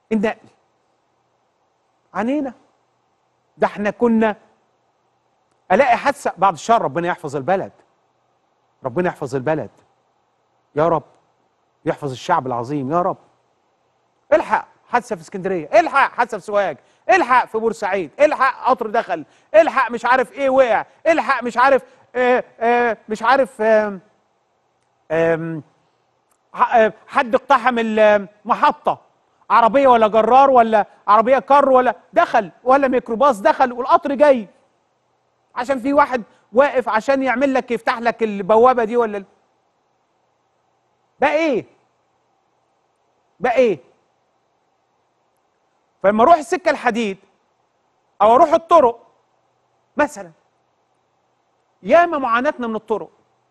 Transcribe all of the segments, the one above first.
النقل عانينا. ده احنا كنا الاقي حادثه بعد الشر، ربنا يحفظ البلد، ربنا يحفظ البلد يا رب، يحفظ الشعب العظيم يا رب. الحق حادثه في اسكندريه، الحق حادثه في سوهاج، الحق في بورسعيد، الحق قطر دخل، الحق مش عارف ايه وقع، الحق مش عارف مش عارف حد اقتحم المحطه، عربيه ولا جرار ولا عربيه كار ولا دخل ولا ميكروباص دخل والقطر جاي عشان في واحد واقف عشان يعمل لك يفتح لك البوابه دي ولا بقى ايه؟ بقى ايه؟ فلما اروح السكه الحديد او اروح الطرق مثلا، ياما معاناتنا من الطرق،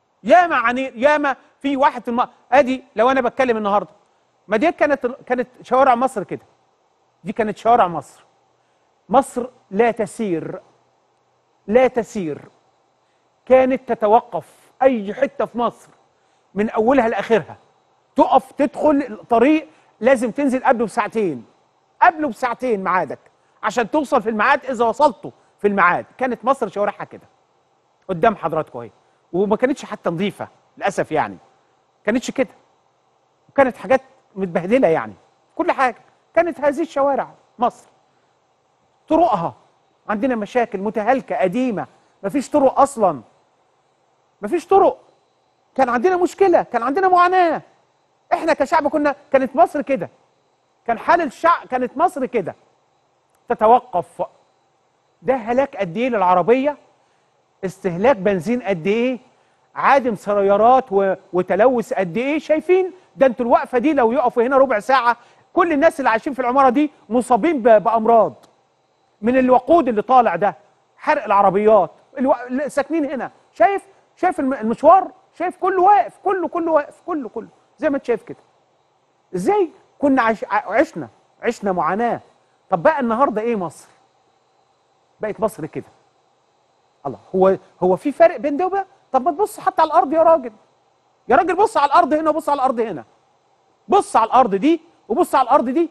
ياما في واحد في ادي لو انا بتكلم النهارده، ما دي كانت شوارع مصر كده، دي كانت شوارع مصر. مصر لا تسير، لا تسير، كانت تتوقف اي حته في مصر من اولها لاخرها، تقف تدخل الطريق لازم تنزل قبله بساعتين، قبله بساعتين ميعادك عشان توصل في الميعاد اذا وصلته في الميعاد. كانت مصر شوارعها كده قدام حضراتكم اهي، وما كانتش حتى نظيفه للاسف يعني، ما كانتش كده، وكانت حاجات متبهدله يعني، كل حاجه كانت هذه الشوارع مصر. طرقها عندنا مشاكل متهالكه قديمه، مفيش طرق اصلا، مفيش طرق، كان عندنا مشكله، كان عندنا معاناه. احنا كشعب كانت مصر كده، كان حال الشعب، كانت مصر كده تتوقف. ده هلاك قد ايه للعربيه، استهلاك بنزين قد ايه، عادم سيارات وتلوث قد ايه. شايفين ده؟ انتوا الوقفه دي لو يقفوا هنا ربع ساعه كل الناس اللي عايشين في العماره دي مصابين بامراض من الوقود اللي طالع ده، حرق العربيات، ساكنين هنا. شايف المشوار، شايف كله واقف، كله واقف، كله زي ما انت شايف كده. ازاي كنا عشنا معاناه. طب بقى النهارده ايه مصر؟ بقت مصر كده. الله، هو في فرق بين ده وده؟ طب ما تبص حتى على الارض يا راجل، يا راجل بص على الارض هنا وبص على الارض هنا، بص على الارض دي وبص على الارض دي،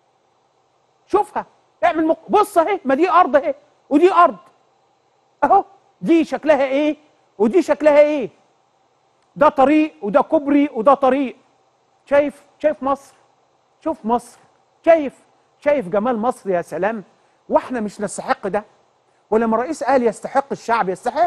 شوفها، اعمل بص اهي، ما دي ارض اهي ودي ارض اهو، دي شكلها ايه ودي شكلها ايه، ده طريق وده كوبري وده طريق. شايف مصر، شوف مصر، شايف جمال مصر يا سلام. واحنا مش نستحق ده؟ ولما الرئيس قال يستحق الشعب،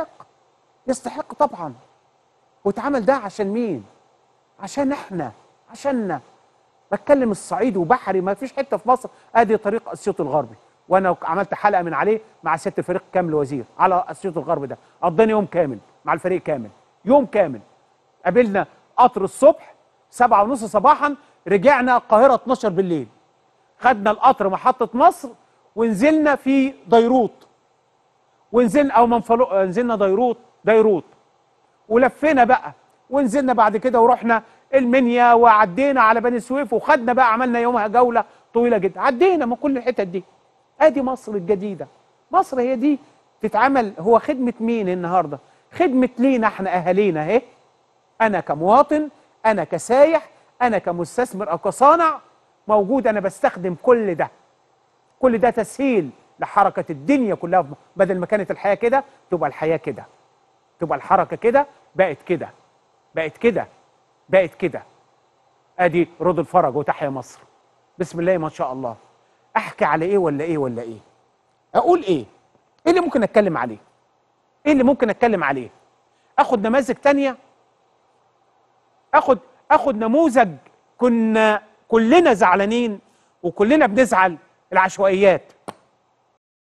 يستحق طبعا. واتعمل ده عشان مين؟ عشان احنا، عشاننا. بتكلم الصعيد وبحري، ما فيش حته في مصر. ادي طريق اسيوط الغربي، وانا عملت حلقه من عليه مع سياده الفريق كامل وزير على اسيوط الغربي ده، قضينا يوم كامل مع الفريق كامل، يوم كامل. قابلنا قطر الصبح 7:30 صباحا، رجعنا القاهره 12 بالليل. خدنا القطر محطه مصر ونزلنا في ديروت، ونزلنا او منفلو، نزلنا ديروت ولفينا بقى، ونزلنا بعد كده ورحنا المنيا وعدينا على بني سويف، وخدنا بقى عملنا يومها جوله طويله جدا، عدينا من كل الحتت دي. ادي مصر الجديده. مصر هي دي تتعمل. هو خدمه مين النهارده؟ خدمه لينا احنا اهالينا اهي. انا كمواطن، انا كسايح، انا كمستثمر او كصانع موجود، انا بستخدم كل ده تسهيل لحركه الدنيا كلها. بدل ما كانت الحياه كده تبقى الحياه كده، تبقى الحركه كده، بقت كده. ادي رود الفرج وتحيا مصر. بسم الله ما شاء الله. احكي على ايه ولا ايه؟ اقول ايه اللي ممكن اتكلم عليه؟ ايه اللي ممكن اتكلم عليه؟ اخد نماذج تانية، اخد نموذج كنا كلنا زعلانين وكلنا بنزعل، العشوائيات.